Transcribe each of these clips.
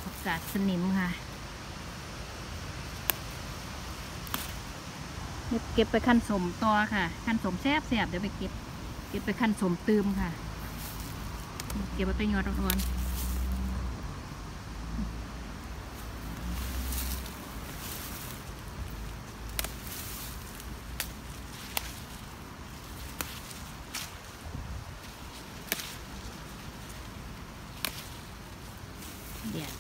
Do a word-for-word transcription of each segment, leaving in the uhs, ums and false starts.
ผักกาดสนิมค่ะเก็บไปขั้นสมต่อค่ะขั้นสมแซ่บแซ่บเดี๋ยวไปเก็บเก็บไปขั้นสมตืมค่ะเก็บไปเป็นยอดอ่อนเดี๋ยว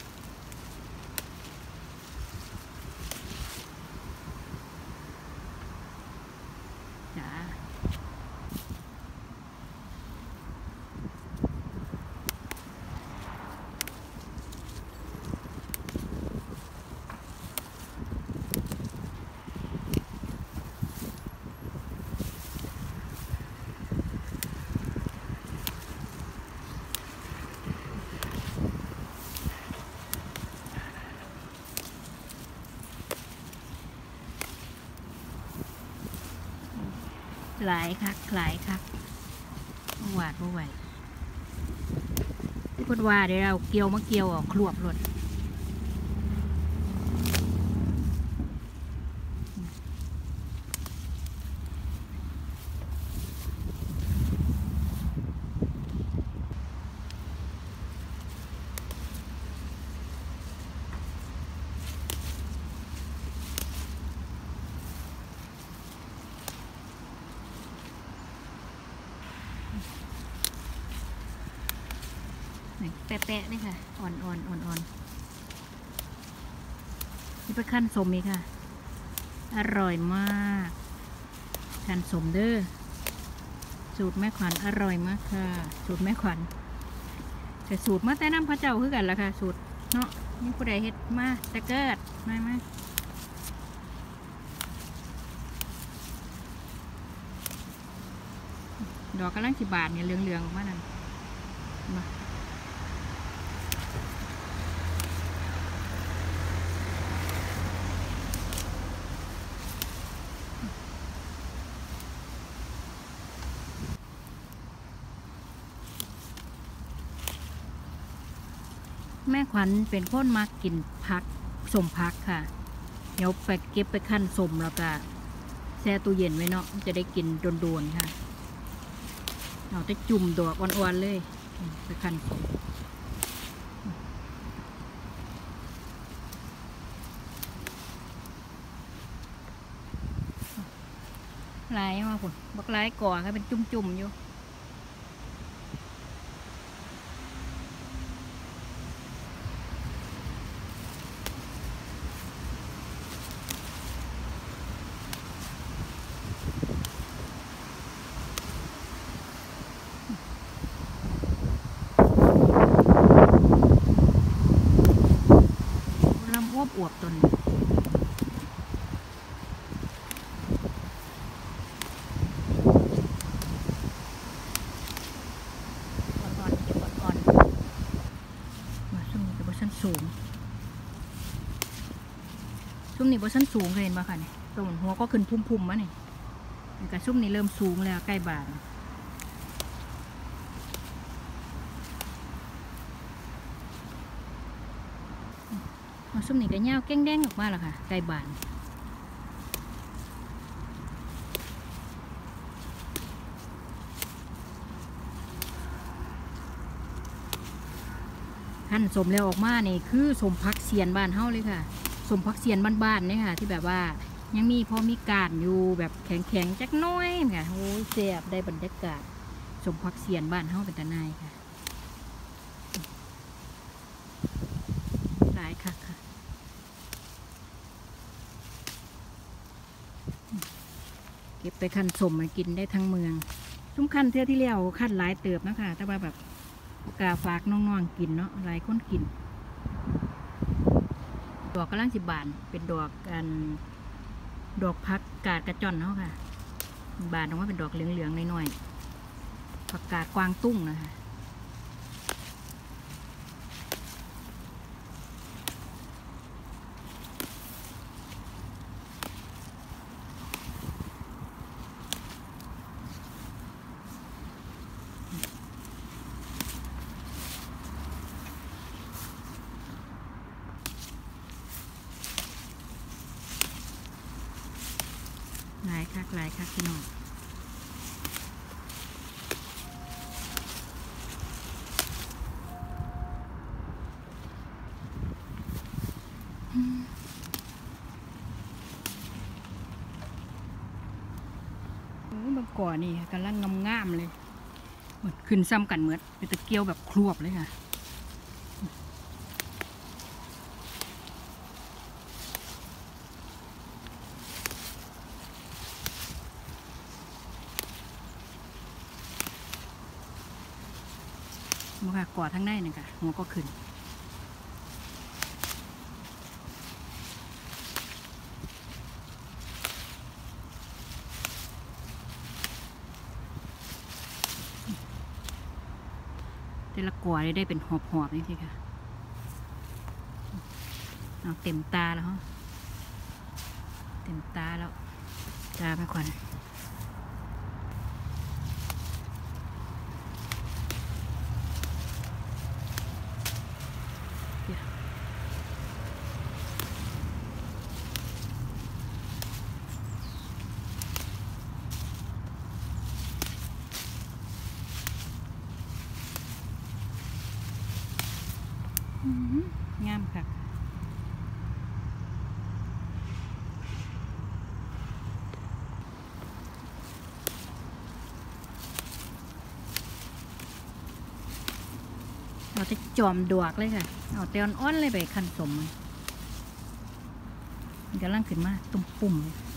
จ้าหลายคักหลายคักหวาดบ่ไหวที่พูดว่าเดี๋ยวเราเกี่ยวมาเกี่ยวออกครวบหลดแปะๆนี่ค่ะอ่อนๆอ่อนๆนี่เป็นขั้นสมอีกค่ะอร่อยมากขั้นสมเด้อสูตรแม่ขวัญอร่อยมากค่ะสูตรแม่ขวัญแต่สูตรมาแต่น้ำพระเจ้าคือกันละค่ะสูตรเนาะนี่ผู้ใดเฮ็ดมาแต่เกิดมามาดอกกำลังสิบาทเนี่ยเหลืองๆออกมานั่นมาแม่ขวัญเป็นคนมากินผักสมผักค่ะเดี๋ยวไปเก็บไปขั้นสมแล้วก็แช่ตู้เย็นไว้เนาะจะได้กินโดนๆค่ะเราจะจุ่มดอกอ่อนๆเลยไปขั้นสมลายมาผุนบักลายก่อค่ะเป็นจุ่มๆอยู่ลำอ้วบอวบตนสูงซุ้มนี่บนชั้นสูงเคยเห็นป่ะค่ะเนี่ยตรงหัวก็ขึ้นพุ่มๆมาเนี่ยแต่ซุ้มนี่เริ่มสูงแล้วใกล้บาทซุ้มนี่ก็เงาแก้งแดงออกมาแล้วค่ะใกล้บานขั้นสมแล้วออกมาเนี่ยคือสมพักเสียนบ้านเฮาเลยค่ะสมพักเสียนบ้านๆเนี่ยค่ะที่แบบว่ายังมีพอมีการอยู่แบบแข็งๆจักน้อยค่ะโอ้ยเสียบได้บรรยากาศสมพักเสียนบ้านเฮาเป็นตาหนายค่ะหลายค่ะค่ะเก็บไปขั้นสมมากินได้ทั้งเมืองซุ้มขั้นเท่าที่เลี้ยวขั้นหลายเติบนะคะแต่ว่าแบบกาฝากน้องๆกินเนาะหลายคนกินดอกกระลังสิบบานเป็นดอกกันดอกพักกาดกระจอนเนาะค่ะบานออกมาเป็นดอกเหลืองๆน้อยๆผักกาดกวางตุ้งนะคะหลายคักหลายคักพี่น้องบางก่อนนี่กำลังงามๆเลยเหมือนขึ้นซ้ำกันเหมือนเป็นตะเกียวแบบครวบเลยค่ะมาค่ะกอดทั้งได้นะคะหัวก็ขึ้นแต่ละกอได้เป็นหอบๆนี่สิค่ะเอาเต็มตาแล้วฮะเต็มตาแล้วตาไม่ควันงามค่ะเราจะจอมดวกเลยค่ะเอาเตียนอ้อนเลยไปคันสมมันกำลังขึ้นมาตุ่มปุ่ม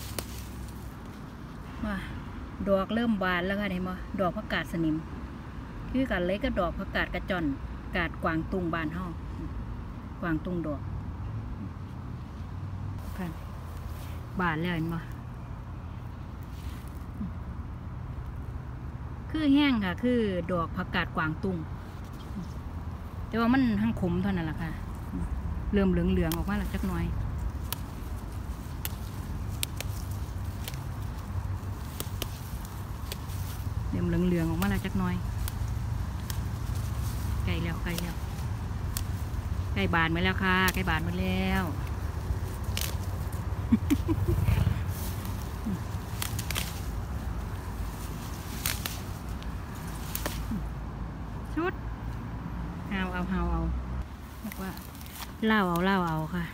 ว่าดอกเริ่มบานแล้วค่ะเห็นไหมดอกผักกาดสนิมคือกันเลยก็ดอกผักกาดกระจอนกาดกวางตุงบานห่อกวางตุงดอกค่ะบานแล้วเห็นไหมคือแห้งค่ะคือดอกผักกาดกวางตุงแต่ว่ามันหั่งขมเท่านั้นแหละค่ะเริ่มเหลืองๆออกมาแล้วจักหน่อยเริ่มเหลืองๆออกมาแล้วจักหน่อยใกล้แล้วใกล้แล้วใกล้บานมาแล้วค่ะใกล้บานมาแล้วชุดเอาเอาเอาเอาบอกว่าเล่าเอาเล่าเอาค่ะ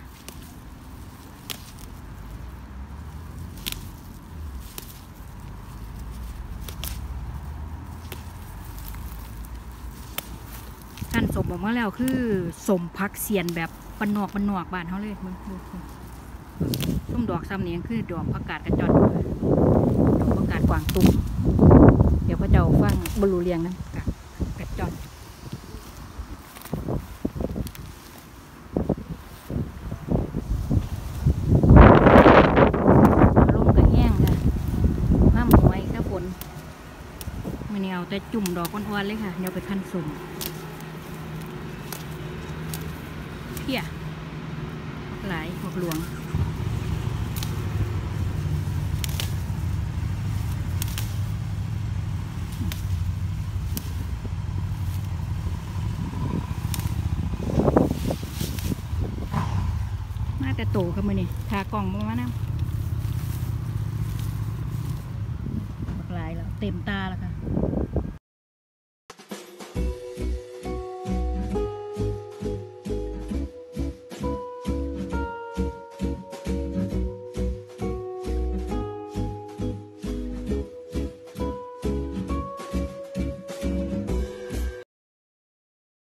ขั้นสมออกมาแล้วคือสมพักเสียนแบบปนนอกปนนอกบ้านเขาเลยมึงดูต้มดอกซ้ำเนียงคือดอกผักกาดกระจอนดอกผักกาดกวางตุ้งเดี๋ยวพระเจ้าฟังบรูเรียงนะกกระจอนลมกระแห้งค่ะห้ามหวยถ้าฝนมันเหนียวแต่จุ่มดอกอ่อนๆเลยค่ะเดี๋ยวไปขั้นสมเพี้ยหลายหกหลวงมาแต่โตครับมือนี่ทากล่องมานะหลายแล้วเต็มตาแล้วค่ะ